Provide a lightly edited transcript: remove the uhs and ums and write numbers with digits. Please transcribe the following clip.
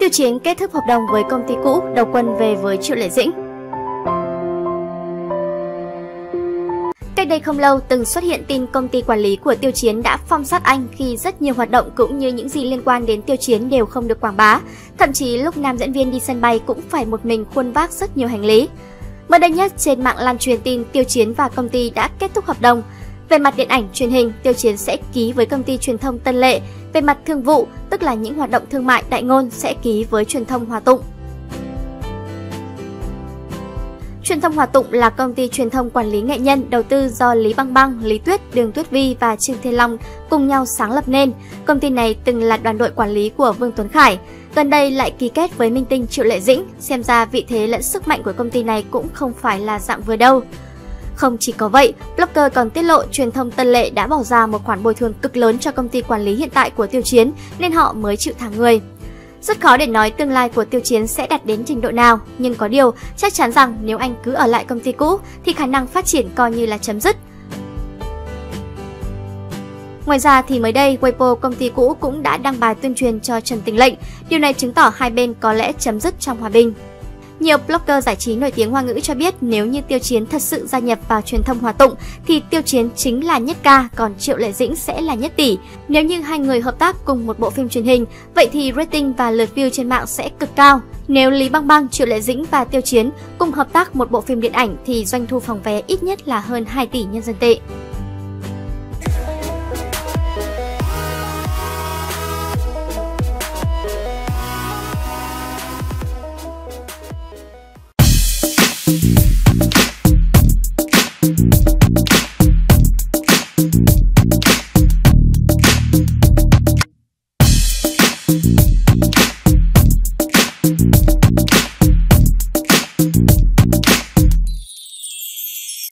Tiêu Chiến kết thúc hợp đồng với công ty cũ, đầu quân về với Triệu Lệ Dĩnh. Cách đây không lâu, từng xuất hiện tin công ty quản lý của Tiêu Chiến đã phong sát anh khi rất nhiều hoạt động cũng như những gì liên quan đến Tiêu Chiến đều không được quảng bá. Thậm chí lúc nam diễn viên đi sân bay cũng phải một mình khuân vác rất nhiều hành lý. Mới đây nhất, trên mạng lan truyền tin Tiêu Chiến và công ty đã kết thúc hợp đồng. Về mặt điện ảnh, truyền hình, Tiêu Chiến sẽ ký với công ty truyền thông Tân Lệ. Về mặt thương vụ, tức là những hoạt động thương mại đại ngôn sẽ ký với truyền thông Hòa Tụng. Truyền thông Hòa Tụng là công ty truyền thông quản lý nghệ nhân đầu tư do Lý Băng Băng, Lý Tuyết, Đường Tuyết Vi và Trương Thiên Long cùng nhau sáng lập nên. Công ty này từng là đoàn đội quản lý của Vương Tuấn Khải. Gần đây lại ký kết với minh tinh Triệu Lệ Dĩnh, xem ra vị thế lẫn sức mạnh của công ty này cũng không phải là dạng vừa đâu. Không chỉ có vậy, blogger còn tiết lộ truyền thông Tân Lệ đã bỏ ra một khoản bồi thường cực lớn cho công ty quản lý hiện tại của Tiêu Chiến nên họ mới chịu thả người. Rất khó để nói tương lai của Tiêu Chiến sẽ đạt đến trình độ nào, nhưng có điều chắc chắn rằng nếu anh cứ ở lại công ty cũ thì khả năng phát triển coi như là chấm dứt. Ngoài ra thì mới đây, Weibo công ty cũ cũng đã đăng bài tuyên truyền cho Trần Tình Lệnh, điều này chứng tỏ hai bên có lẽ chấm dứt trong hòa bình. Nhiều blogger giải trí nổi tiếng Hoa ngữ cho biết nếu như Tiêu Chiến thật sự gia nhập vào truyền thông Hòa Tụng thì Tiêu Chiến chính là nhất ca, còn Triệu Lệ Dĩnh sẽ là nhất tỷ. Nếu như hai người hợp tác cùng một bộ phim truyền hình, vậy thì rating và lượt view trên mạng sẽ cực cao. Nếu Lý Băng Băng, Triệu Lệ Dĩnh và Tiêu Chiến cùng hợp tác một bộ phim điện ảnh thì doanh thu phòng vé ít nhất là hơn 2 tỷ nhân dân tệ.